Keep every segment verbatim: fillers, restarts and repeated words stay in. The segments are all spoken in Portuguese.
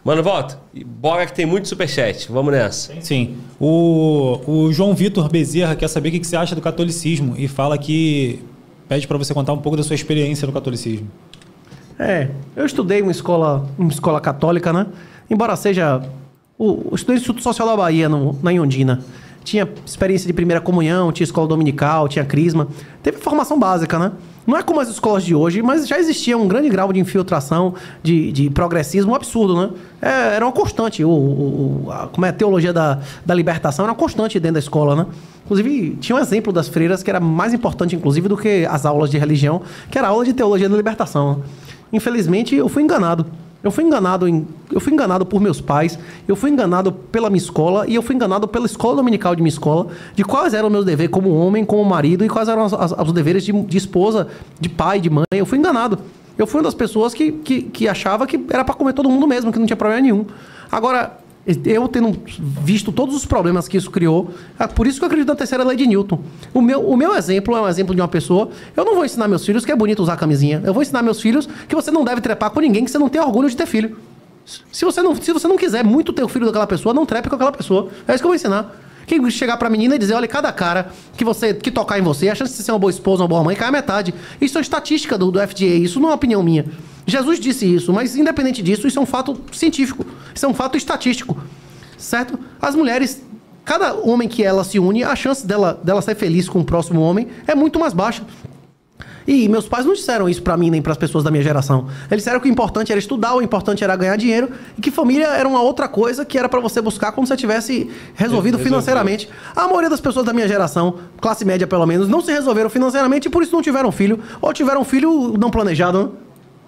Mano, volta. Bora que tem muito superchat. Vamos nessa. Sim. O, o João Vitor Bezerra quer saber o que você acha do catolicismo e fala que pede para você contar um pouco da sua experiência no catolicismo. É, eu estudei uma escola, uma escola católica, né? Embora seja... O, eu estudei no Instituto Social da Bahia, no, na Iondina. Tinha experiência de primeira comunhão, tinha escola dominical, tinha crisma. Teve formação básica, né? Não é como as escolas de hoje, mas já existia um grande grau de infiltração, de, de progressismo, um absurdo, né? É, era uma constante. O, o, a, como é a teologia da, da libertação era uma constante dentro da escola, né? Inclusive, tinha um exemplo das freiras que era mais importante, inclusive, do que as aulas de religião, que era a aula de teologia da libertação, né? Infelizmente, eu fui enganado. Eu fui enganado em, eu fui enganado por meus pais, eu fui enganado pela minha escola e eu fui enganado pela escola dominical de minha escola, de quais eram os meus deveres como homem, como marido e quais eram as, as, os deveres de, de esposa, de pai, de mãe. Eu fui enganado. Eu fui uma das pessoas que, que, que achava que era para comer todo mundo mesmo, que não tinha problema nenhum. Agora, eu tendo visto todos os problemas que isso criou, é por isso que eu acredito na terceira lei de Newton. O meu, o meu exemplo é um exemplo de uma pessoa... Eu não vou ensinar meus filhos que é bonito usar camisinha. Eu vou ensinar meus filhos que você não deve trepar com ninguém, que você não tem orgulho de ter filho. Se você não, se você não quiser muito ter o filho daquela pessoa, não trepe com aquela pessoa. É isso que eu vou ensinar. Quem chegar pra menina e dizer, olha, cada cara que você que tocar em você, a chance de você ser uma boa esposa, uma boa mãe, cai a metade. Isso é estatística do, do F D A, isso não é uma opinião minha. Jesus disse isso, mas independente disso, isso é um fato científico. Isso é um fato estatístico. Certo? As mulheres, cada homem que ela se une, a chance dela, dela ser feliz com o próximo homem é muito mais baixa. E meus pais não disseram isso pra mim, nem pras pessoas da minha geração. Eles disseram que o importante era estudar, o importante era ganhar dinheiro, e que família era uma outra coisa que era pra você buscar quando você tivesse resolvido financeiramente. A maioria das pessoas da minha geração, classe média pelo menos, não se resolveram financeiramente e por isso não tiveram filho. Ou tiveram filho não planejado, né?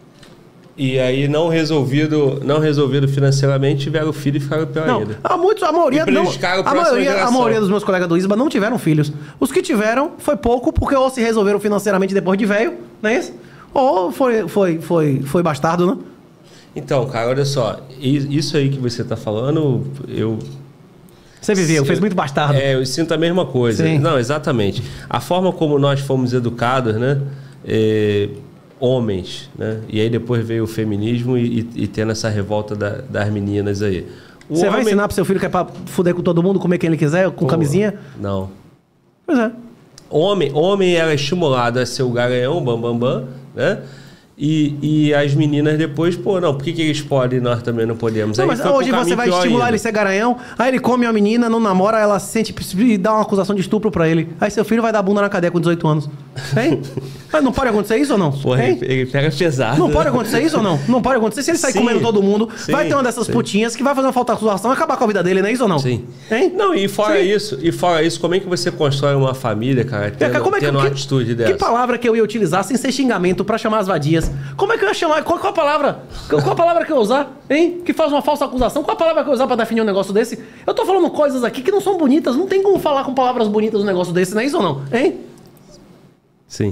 E aí, não resolvido, não resolvido financeiramente, tiveram filho e ficaram pior não, ainda. Há muitos, a maioria, não, a, maioria, a maioria dos meus colegas do ISBA não tiveram filhos. Os que tiveram foi pouco, porque ou se resolveram financeiramente depois de velho, não é isso? Ou foi, foi, foi, foi bastardo, né? Então, cara, olha só. Isso aí que você tá falando, eu... Você viveu, fez muito bastardo. É, eu sinto a mesma coisa. Sim. Não, exatamente. A forma como nós fomos educados, né? É... homens, né? E aí depois veio o feminismo e, e, e tendo essa revolta da, das meninas aí. O Você homem... vai ensinar pro seu filho que é pra fuder com todo mundo, comer quem ele quiser, com Pô, camisinha? Não. Pois é. Homem, homem era estimulado a ser o garanhão, bam, bam, bam, né? E, e as meninas depois, pô, não, por que, que eles podem e nós também não podemos? Não, aí mas hoje você vai estimular ainda. Ele a ser garanhão, aí ele come uma menina, não namora, ela sente e dá uma acusação de estupro pra ele. Aí seu filho vai dar bunda na cadeia com dezoito anos. Hein? Mas não pode acontecer isso ou não? Porra, ele, ele pega pesado. Não pode acontecer isso ou não? Não pode acontecer. Se ele sair sim, comendo todo mundo, sim, vai ter uma dessas sim. putinhas que vai fazer uma falta de acusação e acabar com a vida dele, não é isso ou não? Sim. Hein? Não, e fora sim. isso, e fora isso, como é que você constrói uma família, cara, tendo, é, como é que, tendo uma que, atitude dessa? Que palavra que eu ia utilizar sem ser xingamento pra chamar as vadias? Como é que eu ia chamar? Qual, qual a palavra? Qual a palavra que eu usar? Hein? Que faz uma falsa acusação? Qual a palavra que eu usar pra definir um negócio desse? Eu tô falando coisas aqui que não são bonitas. Não tem como falar com palavras bonitas um negócio desse, não é isso ou não? Hein? Sim.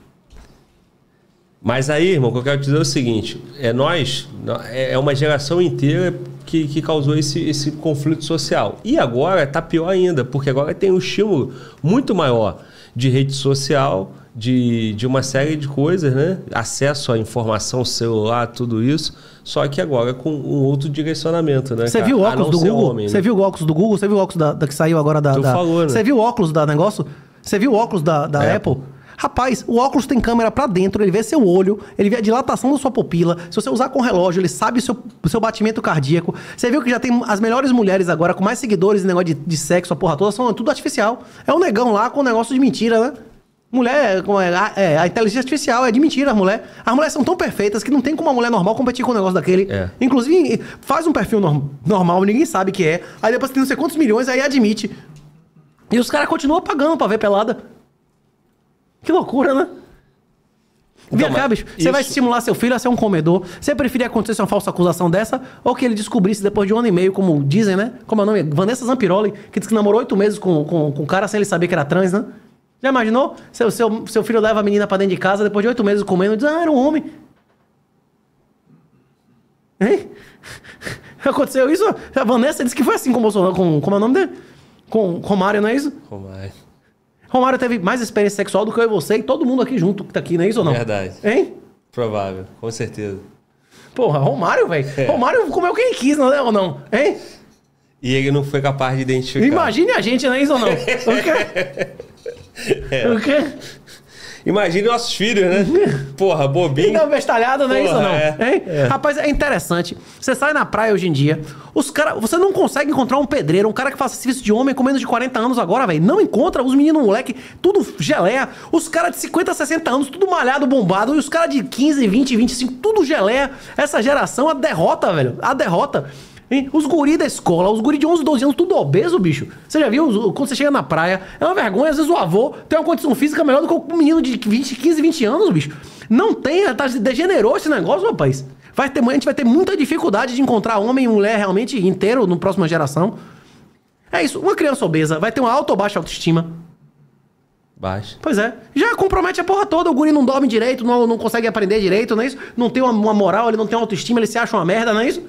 Mas aí, irmão, o que eu quero dizer é o seguinte. É nós, é uma geração inteira que, que causou esse, esse conflito social. E agora tá pior ainda, porque agora tem um estímulo muito maior de rede social, de, de uma série de coisas, né? Acesso à informação, celular, tudo isso. Só que agora com um outro direcionamento, né? Você viu o óculos do Google? Homem, Você né? viu o óculos do Google? Você viu o óculos da, da que saiu agora da... Tu da... falou, né? Você viu o óculos da negócio? Você viu o óculos da, da Apple? Apple? Rapaz, o óculos tem câmera pra dentro, ele vê seu olho, ele vê a dilatação da sua pupila. Se você usar com relógio, ele sabe o seu, o seu batimento cardíaco. Você viu que já tem as melhores mulheres agora, com mais seguidores em negócio de, de sexo, a porra toda, são tudo artificial. É um negão lá com um negócio de mentira, né? Mulher, é, é, a inteligência artificial é de mentira, as mulheres. As mulheres são tão perfeitas que não tem como uma mulher normal competir com um negócio daquele. É. Inclusive, faz um perfil norm, normal, ninguém sabe que é. Aí depois tem não sei quantos milhões, aí admite. E os caras continuam pagando pra ver pelada. Que loucura, né? Então, Vem cá, bicho. Você isso... vai estimular seu filho a ser um comedor. Você preferia acontecer uma falsa acusação dessa ou que ele descobrisse depois de um ano e meio, como dizem, né? Como é o nome? Vanessa Zampiroli, que disse que namorou oito meses com, com, com o cara sem ele saber que era trans, né? Já imaginou? Seu, seu, seu filho leva a menina pra dentro de casa depois de oito meses comendo e diz, ah, era um homem. Hein? Aconteceu isso? A Vanessa disse que foi assim com o Bolsonaro. Com, como é o nome dele? Com Romário, não é isso? Romário. Romário teve mais experiência sexual do que eu e você e todo mundo aqui junto que tá aqui, não é isso ou não? Verdade. Hein? Provável, com certeza. Porra, Romário, velho. É. Romário comeu quem quis, não é ou não? Hein? E ele não foi capaz de identificar. Imagine a gente, não é isso ou não? O quê? É. O quê? Imagine nossos filhos, né? Porra, bobinho. Não, bestalhado, não é isso ou não? É. Hein? É. Rapaz, é interessante. Você sai na praia hoje em dia, os cara, você não consegue encontrar um pedreiro, um cara que faça serviço de homem com menos de quarenta anos agora, velho. Não encontra. Os meninos, moleque, tudo geleia. Os caras de cinquenta, sessenta anos, tudo malhado, bombado. E os caras de quinze, vinte, vinte e cinco, tudo geleia. Essa geração, a derrota, velho. A derrota. Hein? Os guri da escola, os guri de onze, doze anos, tudo obeso, bicho. Você já viu? Quando você chega na praia, é uma vergonha. Às vezes o avô tem uma condição física melhor do que um menino de vinte, quinze, vinte anos, bicho. Não tem, tá, degenerou esse negócio, rapaz. Vai ter, a gente vai ter muita dificuldade de encontrar homem e mulher realmente inteiro no próxima geração. É isso. Uma criança obesa vai ter uma alta ou baixa autoestima? Baixa. Pois é. Já compromete a porra toda. O guri não dorme direito, não, não consegue aprender direito, não é isso? Não tem uma, uma moral, ele não tem uma autoestima, ele se acha uma merda, não é isso?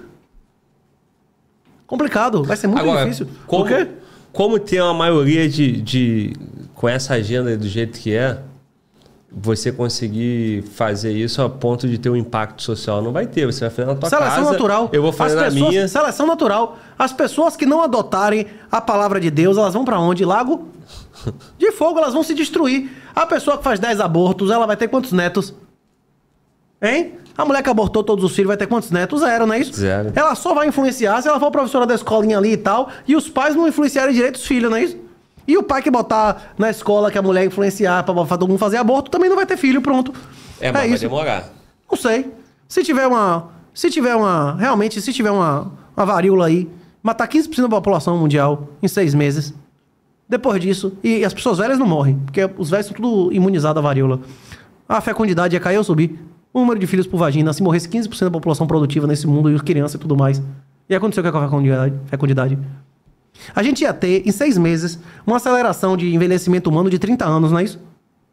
Complicado, vai ser muito Agora, difícil. Como, Por quê? Como tem uma maioria de, de... Com essa agenda do jeito que é, você conseguir fazer isso a ponto de ter um impacto social. Não vai ter, você vai fazer na tua seleção casa. Natural. Eu vou fazer As na pessoas, minha. Seleção natural. As pessoas que não adotarem a palavra de Deus, elas vão pra onde? Lago de fogo, elas vão se destruir. A pessoa que faz dez abortos, ela vai ter quantos netos? Hein? A mulher que abortou todos os filhos vai ter quantos netos? Zero, não é isso? Zero. Ela só vai influenciar se ela for professora da escolinha ali e tal, e os pais não influenciarem direito os filhos, não é isso? E o pai que botar na escola que a mulher influenciar pra todo mundo fazer aborto, também não vai ter filho, pronto. É, mas é vai demorar. Não sei. Se tiver uma... Se tiver uma... Realmente, se tiver uma, uma varíola aí, matar quinze por cento da população mundial em seis meses, depois disso... E as pessoas velhas não morrem, porque os velhos são tudo imunizados à varíola. A fecundidade ia cair ou subir. O número de filhos por vagina, se morresse quinze por cento da população produtiva nesse mundo, e criança e tudo mais. E aconteceu o que com a fecundidade? fecundidade? A gente ia ter, em seis meses, uma aceleração de envelhecimento humano de trinta anos, não é isso?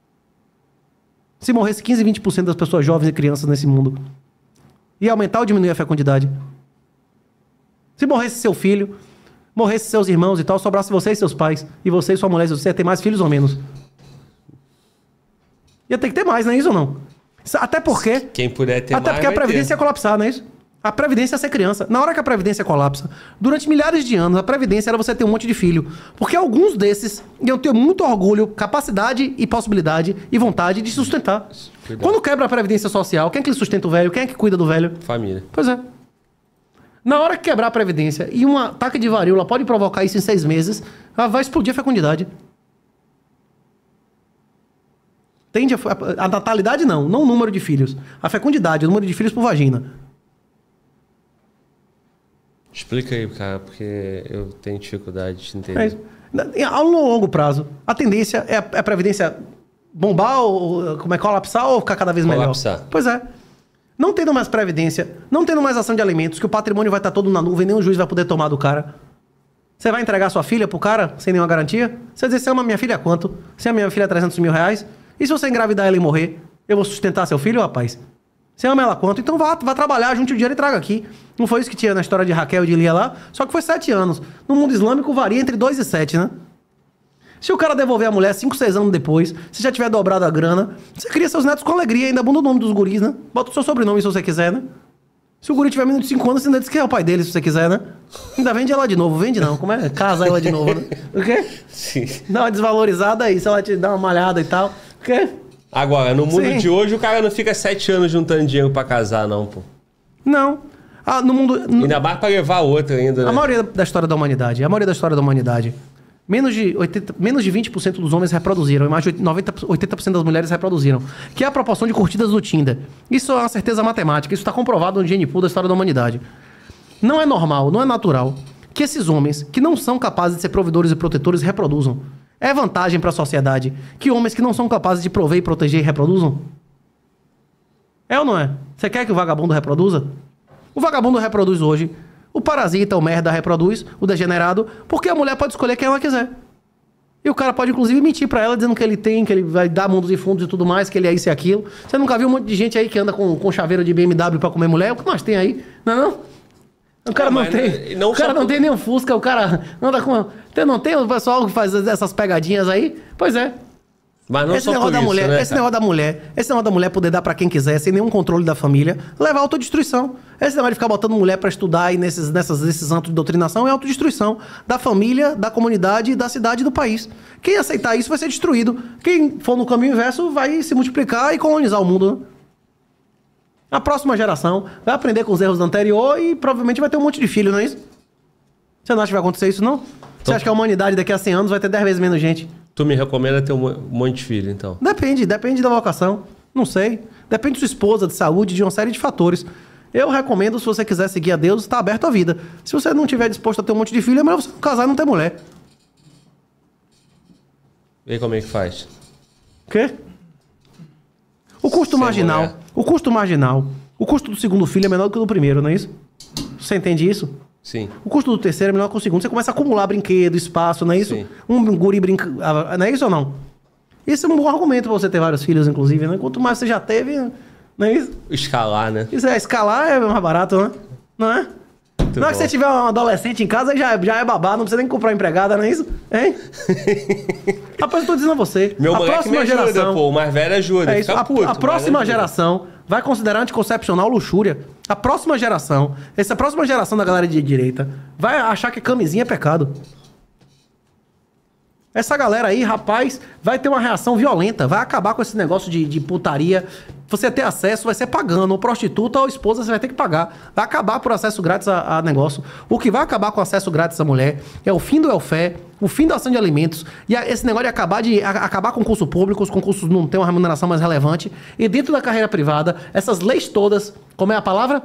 Se morresse quinze, vinte por cento das pessoas jovens e crianças nesse mundo. Ia aumentar ou diminuir a fecundidade? Se morresse seu filho, morresse seus irmãos e tal, sobrasse você e seus pais, e você e sua mulher, você ia ter mais filhos ou menos? Ia ter que ter mais, não é isso ou não? Até porque... Quem puder ter Até mais, porque a Previdência ter. ia colapsar, não é isso? A Previdência ia ser criança. Na hora que a Previdência colapsa, durante milhares de anos, a Previdência era você ter um monte de filho. Porque alguns desses iam ter muito orgulho, capacidade e possibilidade e vontade de sustentar. Cuidado. Quando quebra a Previdência Social, quem é que sustenta o velho? Quem é que cuida do velho? Família. Pois é. Na hora que quebrar a Previdência e um ataque de varíola pode provocar isso em seis meses, ela vai explodir a fecundidade. Tende a, a, a natalidade não, não o número de filhos. A fecundidade, o número de filhos por vagina. Explica aí, cara, porque eu tenho dificuldade de entender. É, a longo prazo, a tendência é a, é a Previdência bombar, ou como é, colapsar ou ficar cada vez melhor? Colapsar. Pois é. Não tendo mais Previdência, não tendo mais ação de alimentos, que o patrimônio vai estar todo na nuvem, nenhum juiz vai poder tomar do cara. Você vai entregar sua filha pro cara sem nenhuma garantia? Você vai dizer, você ama minha filha quanto? Se a minha filha é trezentos mil reais? E se você engravidar ela e morrer, eu vou sustentar seu filho, rapaz? Você ama ela quanto? Então vá, vá trabalhar, junte o dinheiro e traga aqui. Não foi isso que tinha na história de Raquel e de Lia lá? Só que foi sete anos. No mundo islâmico varia entre dois e sete, né? Se o cara devolver a mulher cinco, seis anos depois, se já tiver dobrado a grana, você cria seus netos com alegria, ainda muda o nome dos guris, né? Bota o seu sobrenome se você quiser, né? Se o guri tiver menos de cinco anos, você ainda diz que é o pai dele, se você quiser, né? Ainda vende ela de novo. Vende não, como é? Casa ela de novo, né? O quê? Sim. Dá uma desvalorizada aí, se ela te dá uma malhada e tal. O quê? Agora, no mundo Sim. de hoje, o cara não fica sete anos juntando dinheiro pra casar, não, pô. Não. Ah, no mundo... Ainda mais pra levar outra ainda, né? A maioria da história da humanidade, a maioria da história da humanidade, menos de, oitenta, menos de vinte por cento dos homens reproduziram, e mais de noventa, oitenta por cento das mulheres reproduziram, que é a proporção de curtidas do Tinder. Isso é uma certeza matemática, isso está comprovado no Gene Pool da história da humanidade. Não é normal, não é natural que esses homens, que não são capazes de ser provedores e protetores, reproduzam. É vantagem para a sociedade que homens que não são capazes de prover e proteger reproduzam? É ou não é? Você quer que o vagabundo reproduza? O vagabundo reproduz hoje. O parasita, o merda reproduz, o degenerado, porque a mulher pode escolher quem ela quiser. E o cara pode, inclusive, mentir pra ela, dizendo que ele tem, que ele vai dar mundos e fundos e tudo mais, que ele é isso e aquilo. Você nunca viu um monte de gente aí que anda com, com chaveiro de B M W pra comer mulher? O que nós tem aí? Não é não? O cara não, não tem. Não o cara não tem nem um Fusca, o cara anda com. Não tem o pessoal que faz essas pegadinhas aí? Pois é. Mas não esse só negócio por da isso, mulher, né, esse cara? negócio da mulher, esse negócio da mulher poder dar pra quem quiser, sem nenhum controle da família, leva à autodestruição. Esse negócio de ficar botando mulher pra estudar e nesses, nessas, nesses atos de doutrinação é autodestruição da família, da comunidade, da cidade e do país. Quem aceitar isso vai ser destruído. Quem for no caminho inverso vai se multiplicar e colonizar o mundo, né? A próxima geração vai aprender com os erros do anterior e provavelmente vai ter um monte de filho, não é isso? Você não acha que vai acontecer isso, não? Você Então- acha que a humanidade daqui a cem anos vai ter dez vezes menos gente? Tu me recomenda ter um mo- um monte de filho, então. Depende, depende da vocação. Não sei. Depende de sua esposa, de saúde, de uma série de fatores. Eu recomendo, se você quiser seguir a Deus, está aberto à vida. Se você não estiver disposto a ter um monte de filho, é melhor você não casar e não ter mulher. Vê como é que faz. O quê? O custo Sem marginal. mulher. O custo marginal. O custo do segundo filho é menor do que o do primeiro, não é isso? Você entende isso? Sim. O custo do terceiro é menor que o segundo. Você começa a acumular brinquedo, espaço, não é isso? Sim. Um guri brinca... ah, não é isso ou não? Isso é um bom argumento pra você ter vários filhos, inclusive, né? Quanto mais você já teve, não é isso? Escalar, né? Isso é, escalar é mais barato, né? Não é? Muito não é que bom. você tiver um adolescente em casa, já, já é babá, não precisa nem comprar empregada, não é isso? Hein? Rapaz, eu tô dizendo a você. Meu a moleque próxima me ajuda, geração. pô. O mais velho ajuda. É isso. Fica A, puto, a mas próxima ajuda. geração vai considerar anticoncepcional luxúria. A próxima geração, essa próxima geração da galera de direita, vai achar que camisinha é pecado. Essa galera aí, rapaz, vai ter uma reação violenta, vai acabar com esse negócio de, de putaria. Você ter acesso vai ser pagando, ou prostituta ou esposa você vai ter que pagar. Vai acabar por acesso grátis a, a negócio. O que vai acabar com acesso grátis à mulher é o fim do welfare, o fim da ação de alimentos, e a, esse negócio de acabar, de a, acabar com concursos públicos, os concursos não têm uma remuneração mais relevante, e dentro da carreira privada, essas leis todas, como é a palavra?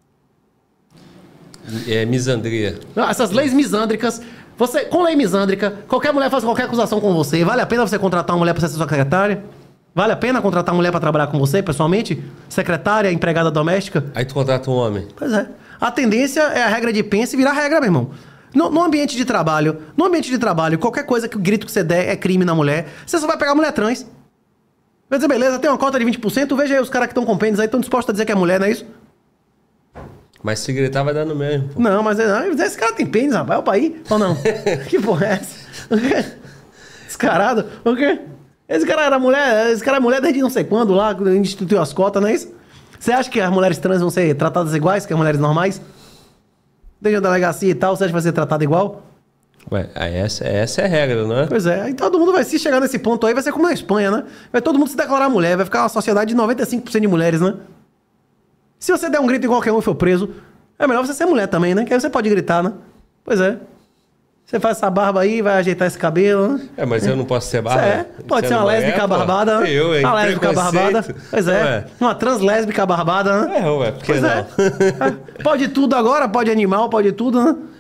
É misandria. Não, essas leis misândricas. Você, com lei misândrica, qualquer mulher faz qualquer acusação com você. Vale a pena você contratar uma mulher para ser sua secretária? Vale a pena contratar uma mulher para trabalhar com você, pessoalmente? Secretária, empregada doméstica? Aí tu contrata um homem. Pois é. A tendência é a regra de pensa e virar regra, meu irmão. No, no ambiente de trabalho, no ambiente de trabalho, qualquer coisa que o grito que você der é crime na mulher, você só vai pegar mulher trans. Vai dizer, beleza, tem uma cota de vinte por cento, veja aí os caras que estão com pênis aí, estão dispostos a dizer que é mulher, não é isso? Mas se gritar vai dar no mesmo, pô. Não, mas é- esse cara tem pênis, rapaz, é o país ou não? Que porra é essa? O quê? Descarado? O quê? Esse cara era mulher, esse cara é mulher desde não sei quando lá, quando instituiu as cotas, não é isso? Você acha que as mulheres trans vão ser tratadas iguais que as mulheres normais? Desde a delegacia e tal, você acha que vai ser tratada igual? Ué, aí essa, essa é a regra, não é? Pois é, aí todo mundo vai se chegar nesse ponto aí, vai ser como na Espanha, né? Vai todo mundo se declarar mulher, vai ficar uma sociedade de noventa e cinco por cento de mulheres, né? Se você der um grito em qualquer um e for preso, é melhor você ser mulher também, né? Que aí você pode gritar, né? Pois é. Você faz essa barba aí, vai ajeitar esse cabelo, né? É, mas eu não posso ser barba. É, pode ser Sendo uma mulher, lésbica pô. barbada, né? Eu, hein? Uma lésbica Preconceito. barbada. Pois é. Ué. Uma translésbica barbada, né? É, ué, por que Pois não? é. É. Pode tudo agora, pode animal, pode tudo, né?